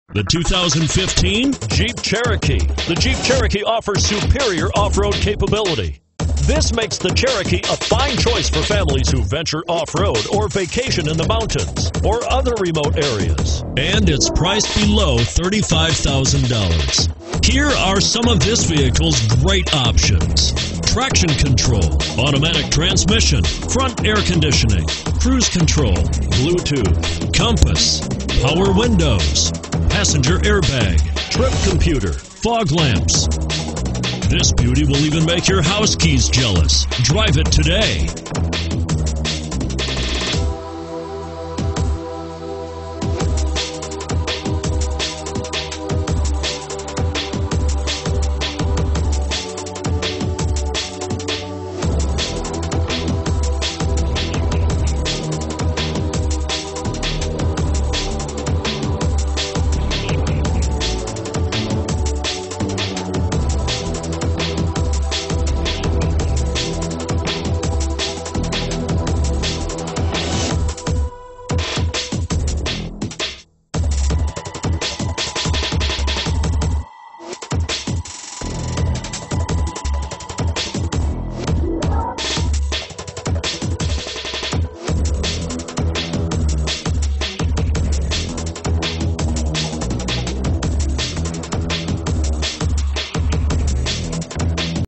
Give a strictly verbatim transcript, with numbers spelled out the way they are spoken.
The two thousand fifteen Jeep Cherokee. The Jeep Cherokee offers superior off-road capability. This makes the Cherokee a fine choice for families who venture off-road or vacation in the mountains or other remote areas. And it's priced below thirty-five thousand dollars. Here are some of this vehicle's great options: traction control, automatic transmission, front air conditioning, cruise control, Bluetooth, compass, power windows, passenger airbag, trip computer, fog lamps. This beauty will even make your house keys jealous. Drive it today.